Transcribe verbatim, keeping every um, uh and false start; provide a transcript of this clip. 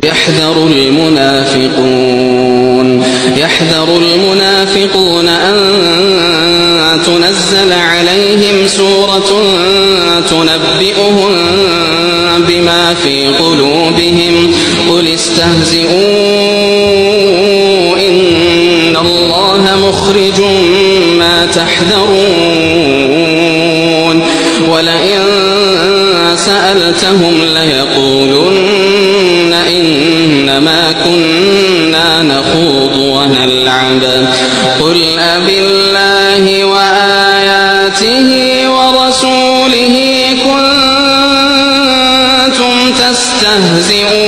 يحذر المنافقون يحذر المنافقون أن تنزل عليهم سورة تنبئهم بما في قلوبهم قل استهزئوا إن الله مخرج ما تحذرون ولئن سألتهم ليقولن إنما كنا نخوض ونلعب قل أبالله وآياته ورسوله كنتم تستهزئون